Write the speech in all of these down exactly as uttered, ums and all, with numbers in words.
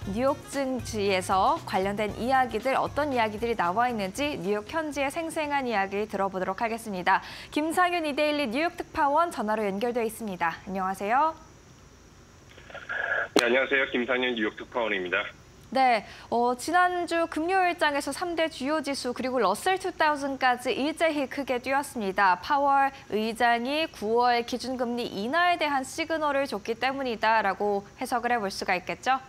뉴욕 증시에서 관련된 이야기들, 어떤 이야기들이 나와 있는지 뉴욕 현지의 생생한 이야기 들어보도록 하겠습니다. 김상윤 이데일리 뉴욕 특파원 전화로 연결돼 있습니다. 안녕하세요. 네, 안녕하세요. 김상윤 뉴욕 특파원입니다. 네, 어, 지난주 금요일장에서 삼 대 주요 지수 그리고 러셀 이천까지 일제히 크게 뛰었습니다. 파월 의장이 구월 기준금리 인하에 대한 시그널을 줬기 때문이다라고 해석을 해볼 수가 있겠죠?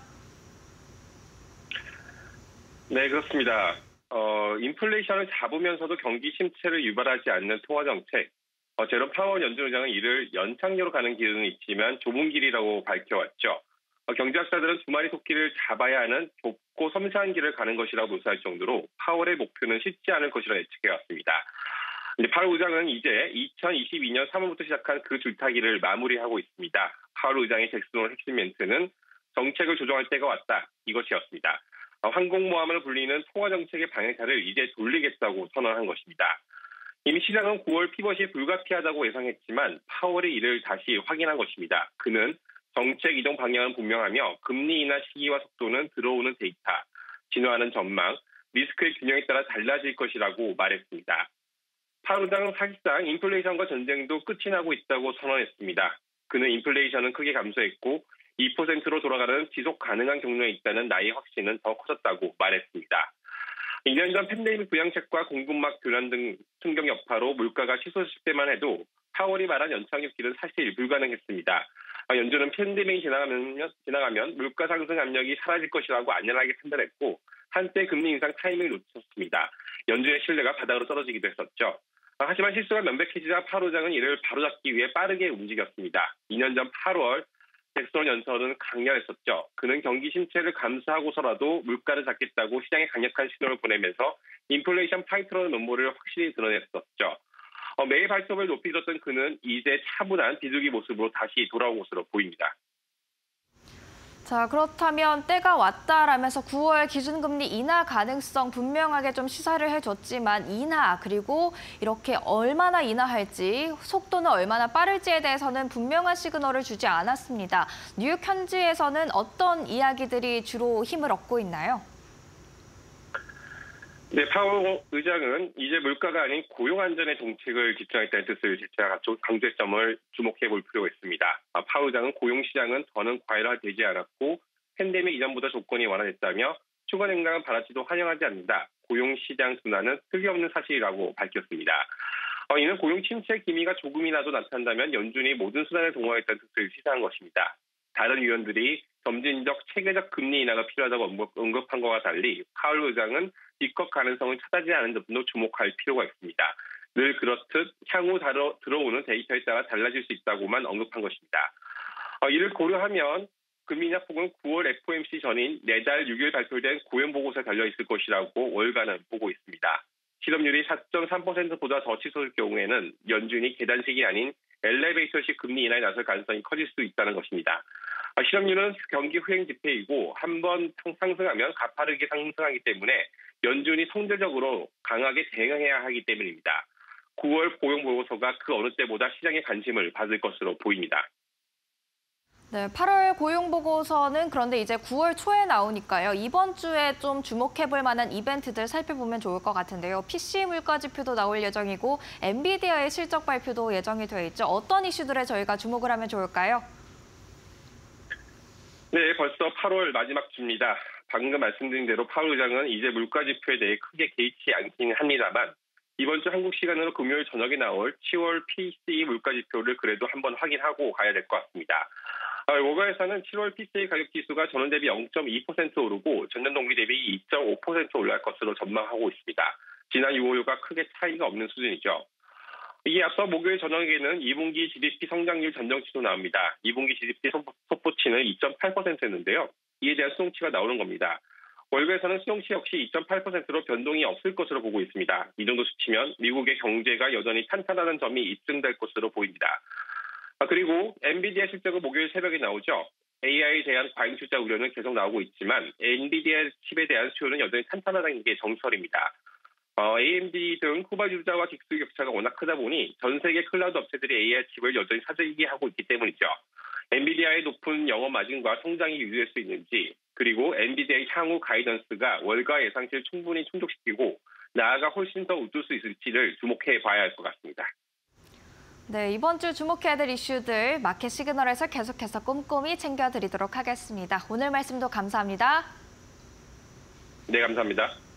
네, 그렇습니다. 어, 인플레이션을 잡으면서도 경기 침체를 유발하지 않는 통화정책. 어, 제롬 파월 연준 의장은 이를 연착륙으로 가는 길은 있지만 좁은 길이라고 밝혀왔죠. 어, 경제학자들은 두 마리 토끼를 잡아야 하는 좁고 섬세한 길을 가는 것이라고 묘사할 정도로 파월의 목표는 쉽지 않을 것이라 예측해왔습니다. 이제 파월 의장은 이제 이천이십이 년 삼월부터 시작한 그 줄타기를 마무리하고 있습니다. 파월 의장의 잭슨홀 핵심 멘트는 정책을 조정할 때가 왔다. 이것이었습니다. 어, 항공모함을 불리는 통화정책의 방향타를 이제 돌리겠다고 선언한 것입니다. 이미 시장은 구월 피벗이 불가피하다고 예상했지만 파월이 이를 다시 확인한 것입니다. 그는 정책 이동 방향은 분명하며 금리 인하 시기와 속도는 들어오는 데이터, 진화하는 전망, 리스크의 균형에 따라 달라질 것이라고 말했습니다. 파월 의장은 사실상 인플레이션과 전쟁도 끝이 나고 있다고 선언했습니다. 그는 인플레이션은 크게 감소했고 이 퍼센트로 돌아가는 지속 가능한 경로에 있다는 나의 확신은 더 커졌다고 말했습니다. 이 년 전 팬데믹 부양책과 공급망 교란 등 충격 여파로 물가가 치솟을 때만 해도 파월이 말한 연착륙 길은 사실 불가능했습니다. 연준은 팬데믹이 지나가면, 지나가면 물가 상승 압력이 사라질 것이라고 안연하게 판단했고 한때 금리 인상 타이밍을 놓쳤습니다. 연준의 신뢰가 바닥으로 떨어지기도 했었죠. 하지만 실수가 명백해지자 파월 의장은 이를 바로잡기 위해 빠르게 움직였습니다. 이 년 전 팔월 잭슨 연설은 강렬했었죠. 그는 경기 침체를 감수하고서라도 물가를 잡겠다고 시장에 강력한 신호를 보내면서 인플레이션 파이트라는 면모를 확실히 드러냈었죠. 어, 매일 발톱을 높이 들었던 그는 이제 차분한 비둘기 모습으로 다시 돌아온 것으로 보입니다. 자, 그렇다면 때가 왔다라면서 구월 기준금리 인하 가능성 분명하게 좀 시사를 해줬지만 인하 그리고 이렇게 얼마나 인하할지 속도는 얼마나 빠를지에 대해서는 분명한 시그널을 주지 않았습니다. 뉴욕 현지에서는 어떤 이야기들이 주로 힘을 얻고 있나요? 네, 파월 의장은 이제 물가가 아닌 고용 안전의 정책을 집중하겠다는 뜻을 제시한 강조점을 주목해 볼 필요가 있습니다. 파월 의장은 고용 시장은 더는 과열화되지 않았고 팬데믹 이전보다 조건이 완화됐다며 추가 냉각은 바라지도 환영하지 않는다. 고용 시장 둔화는 틀림없는 사실이라고 밝혔습니다. 어, 이는 고용 침체 기미가 조금이라도 나타난다면 연준이 모든 수단을 동원하겠다는 뜻을 시사한 것입니다. 다른 위원들이 점진적 체계적 금리 인하가 필요하다고 언급한 것과 달리 파월 의장은 입법 가능성을 차단하지 않은 점도 주목할 필요가 있습니다. 늘 그렇듯 향후 다뤄, 들어오는 데이터에 따라 달라질 수 있다고만 언급한 것입니다. 어, 이를 고려하면 금리 인하 폭은 구월 에프오엠씨 전인 내달 육 일 발표된 고용보고서에 달려있을 것이라고 월가는 보고 있습니다. 실업률이 사 점 삼 퍼센트보다 더 치솟을 경우에는 연준이 계단식이 아닌 엘리베이터식 금리 인하에 나설 가능성이 커질 수 있다는 것입니다. 실업률은 경기 후행 지표이고 한 번 상승하면 가파르게 상승하기 때문에 연준이 통제적으로 강하게 대응해야 하기 때문입니다. 구월 고용보고서가 그 어느 때보다 시장의 관심을 받을 것으로 보입니다. 네, 팔월 고용보고서는 그런데 이제 구월 초에 나오니까요. 이번 주에 좀 주목해볼 만한 이벤트들 살펴보면 좋을 것 같은데요. 피씨 물가지표도 나올 예정이고 엔비디아의 실적 발표도 예정이 되어 있죠. 어떤 이슈들에 저희가 주목을 하면 좋을까요? 네, 벌써 팔월 마지막 주입니다. 방금 말씀드린 대로 파월 의장은 이제 물가지표에 대해 크게 개의치 않긴 합니다만 이번 주 한국 시간으로 금요일 저녁에 나올 시월 피씨 물가지표를 그래도 한번 확인하고 가야 될 것 같습니다. 월가에서는 칠월 피씨 가격지수가 전월 대비 영 점 이 퍼센트 오르고 전년 동기 대비 이 점 오 퍼센트 올라갈 것으로 전망하고 있습니다. 지난 유월과 크게 차이가 없는 수준이죠. 이에 앞서 목요일 저녁에는 이 분기 지디피 성장률 전정치도 나옵니다. 이 분기 지디피 속보치는 이 점 팔 퍼센트였는데요. 이에 대한 수용치가 나오는 겁니다. 월가에서는 수용치 역시 이 점 팔 퍼센트로 변동이 없을 것으로 보고 있습니다. 이 정도 수치면 미국의 경제가 여전히 탄탄하다는 점이 입증될 것으로 보입니다. 그리고 엔비디아 실적은 목요일 새벽에 나오죠. 에이아이에 대한 과잉 투자 우려는 계속 나오고 있지만 엔비디아 칩에 대한 수요는 여전히 탄탄하다는 게 정설입니다. 어, 에이엠디 등 후발주자와 긱스 격차가 워낙 크다 보니 전 세계 클라우드 업체들이 에이아이 칩을 여전히 사들게 하고 있기 때문이죠. 엔비디아의 높은 영업 마진과 성장이 유지될 수 있는지, 그리고 엔비디아의 향후 가이던스가 월가 예상치를 충분히 충족시키고 나아가 훨씬 더 웃돌 수 있을지를 주목해 봐야 할 것 같습니다. 네, 이번 주 주목해야 될 이슈들 마켓 시그널에서 계속해서 꼼꼼히 챙겨드리도록 하겠습니다. 오늘 말씀도 감사합니다. 네, 감사합니다.